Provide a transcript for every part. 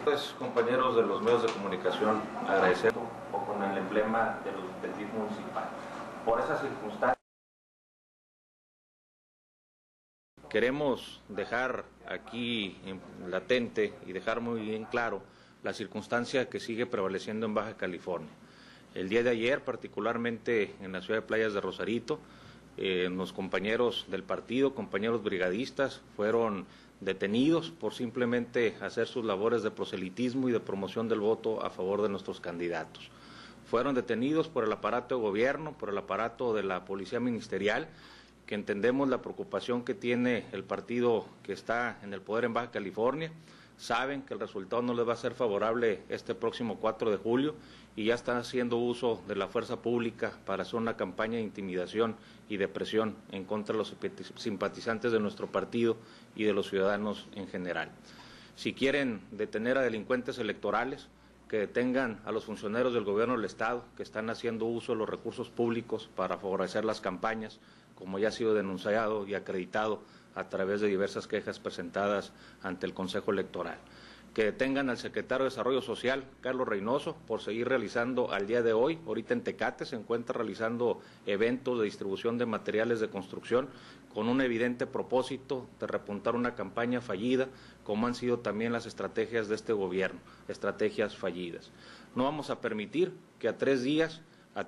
Pues, compañeros de los medios de comunicación, agradecer o con el emblema del DIF municipal. Por esa circunstancia, queremos dejar aquí latente y dejar muy bien claro la circunstancia que sigue prevaleciendo en Baja California. El día de ayer, particularmente en la ciudad de Playas de Rosarito, los compañeros del partido, compañeros brigadistas, fueron detenidos por simplemente hacer sus labores de proselitismo y de promoción del voto a favor de nuestros candidatos. Fueron detenidos por el aparato de gobierno, por el aparato de la policía ministerial, que entendemos la preocupación que tiene el partido que está en el poder en Baja California. Saben que el resultado no les va a ser favorable este próximo 4 de julio y ya están haciendo uso de la fuerza pública para hacer una campaña de intimidación y de presión en contra de los simpatizantes de nuestro partido y de los ciudadanos en general. Si quieren detener a delincuentes electorales, que detengan a los funcionarios del gobierno del Estado que están haciendo uso de los recursos públicos para favorecer las campañas, como ya ha sido denunciado y acreditado a través de diversas quejas presentadas ante el Consejo Electoral. Que detengan al secretario de Desarrollo Social, Carlos Reynoso, por seguir realizando al día de hoy, ahorita en Tecate se encuentra realizando eventos de distribución de materiales de construcción con un evidente propósito de repuntar una campaña fallida, como han sido también las estrategias de este gobierno, estrategias fallidas. No vamos a permitir que a tres días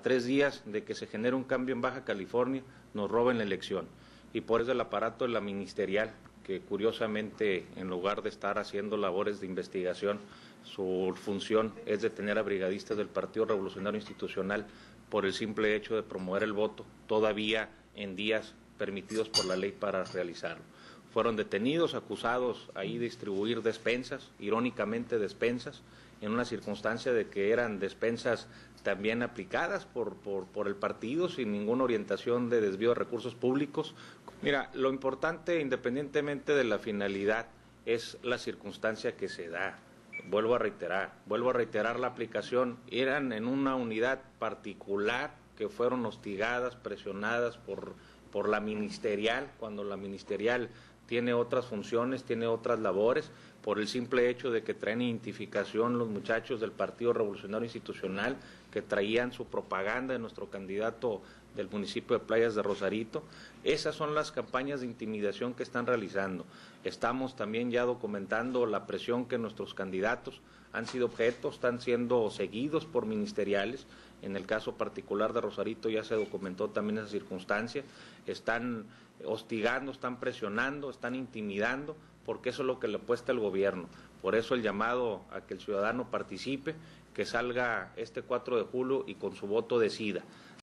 de que se genere un cambio en Baja California nos roben la elección. Y por eso el aparato de la ministerial, que curiosamente en lugar de estar haciendo labores de investigación, su función es detener a brigadistas del Partido Revolucionario Institucional por el simple hecho de promover el voto, todavía en días permitidos por la ley para realizarlo. Fueron detenidos, acusados ahí de distribuir despensas, irónicamente despensas, en una circunstancia de que eran despensas también aplicadas por el partido sin ninguna orientación de desvío de recursos públicos. Mira, lo importante, independientemente de la finalidad, es la circunstancia que se da. Vuelvo a reiterar la aplicación. Eran en una unidad particular que fueron hostigadas, presionadas por la ministerial, cuando la ministerial tiene otras funciones, tiene otras labores, por el simple hecho de que traen identificación los muchachos del Partido Revolucionario Institucional, que traían su propaganda de nuestro candidato del municipio de Playas de Rosarito. Esas son las campañas de intimidación que están realizando. Estamos también ya documentando la presión que nuestros candidatos han sido objeto, están siendo seguidos por ministeriales. En el caso particular de Rosarito ya se documentó también esa circunstancia. Están hostigando, están presionando, están intimidando, porque eso es lo que le apuesta el gobierno. Por eso el llamado a que el ciudadano participe, que salga este 4 de julio y con su voto decida.